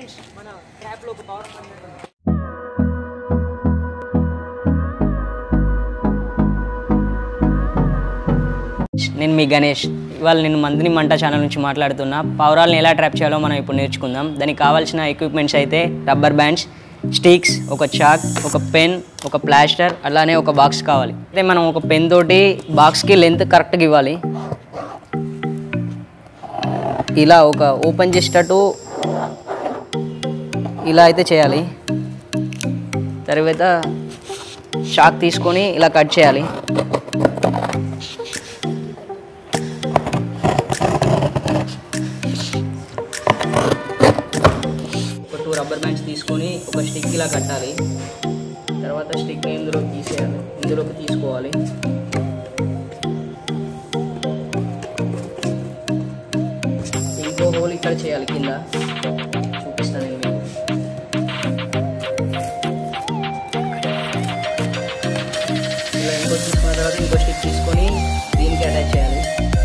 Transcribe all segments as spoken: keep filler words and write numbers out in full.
Friends మన ట్రాప్లో ఒక పవర్ నేను మీ గణేష్. ఇవాళ నేను మంత్ని మంట ఛానల్ నుంచి మాట్లాడుతున్నా. పావురాలను ఎలా ట్రాప్ చేయాలో మనం ఇప్పుడు నేర్చుకుందాం. దానికి కావాల్సిన ఎక్విప్మెంట్స్ అయితే రబ్బర్ బ్యాండ్స్, స్టిక్స్, ఒక చాక్, ఒక పెన్, ఒక ప్లాస్టర్, అలానే ఒక బాక్స్ కావాలి. అయితే మనం ఒక పెన్ తోటి బాక్స్కి లెంత్ కరెక్ట్గా ఇవ్వాలి. ఇలా ఒక ఓపెన్ చేసేటట్టు ఇలా అయితే చేయాలి. తర్వాత చాక్ తీసుకొని ఇలా కట్ చేయాలి. ఒక టూ రబ్బర్ బ్యాండ్స్ తీసుకొని ఒక స్టిక్ ఇలా కట్టాలి. తర్వాత స్టిక్ని ఇందులో తీసేయాలి, ఇందులోకి తీసుకోవాలి. ఇంకో హోల్ ఇక్కడ చేయాలి, కింద చూపిస్తాను నేను మీకు. ఇలా ఇంకో తీసుకున్న తర్వాత ఇంకో స్టిక్ తీసుకొని దీనికి అటాచ్ చేయాలి.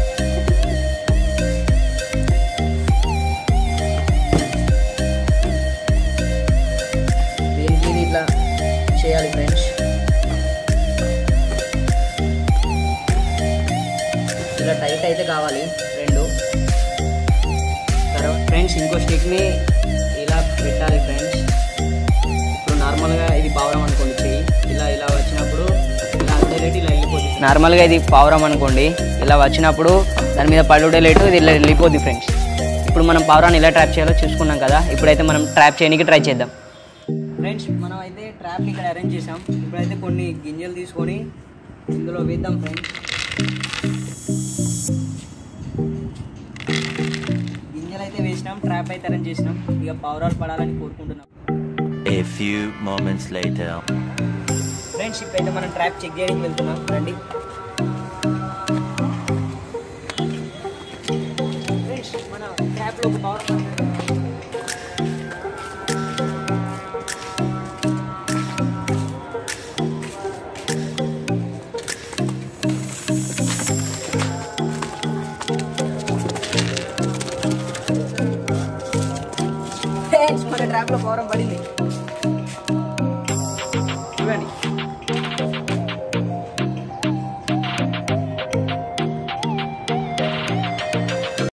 దీనికి ఇట్లా చేయాలి ఫ్రెండ్స్. ఇలా టైట్ అయితే కావాలి రెండు. తర్వాత ఫ్రెండ్స్ ఇంకో స్టిక్ని ఇలా పెట్టాలి ఫ్రెండ్స్. ఇప్పుడు నార్మల్గా ఇది పావురం అనుకోండి, చెయ్యి ఇలా ఇలా వచ్చినప్పుడు ఇలా అందేలేటు ఇలా వెళ్ళిపోతుంది. నార్మల్గా ఇది పావురం అనుకోండి, ఇలా వచ్చినప్పుడు దాని మీద పడుడే లేటు ఇది ఇలా వెళ్ళిపోద్ది ఫ్రెండ్స్. ఇప్పుడు మనం పావురాన్ని ఎలా ట్రాప్ చేయాలో చూసుకున్నాం కదా. ఇప్పుడైతే మనం ట్రాప్ చేయడానికి ట్రై చేద్దాం. ఫ్రెండ్స్ మనం అయితే ట్రాప్ని ఇక్కడ అరేంజ్ చేసాం. ఇప్పుడైతే కొన్ని గింజలు తీసుకొని ఇందులో వేద్దాం ఫ్రెండ్స్. గింజలు అయితే వేసినాం, ట్రాప్ అయితే అరేంజ్ చేసినాం. ఇక పావురాలు పడాలని కోరుకుంటున్నాం. A few moments later. Friends ఇప్పుడైతే మనం ట్రాప్ చెక్ చేయడానికి వెళ్తున్నాం, రండి. ఫ్రెండ్స్ మన ట్రాప్లో ఒక పవర్ మన ట్రాప్లో పవరం పడింది.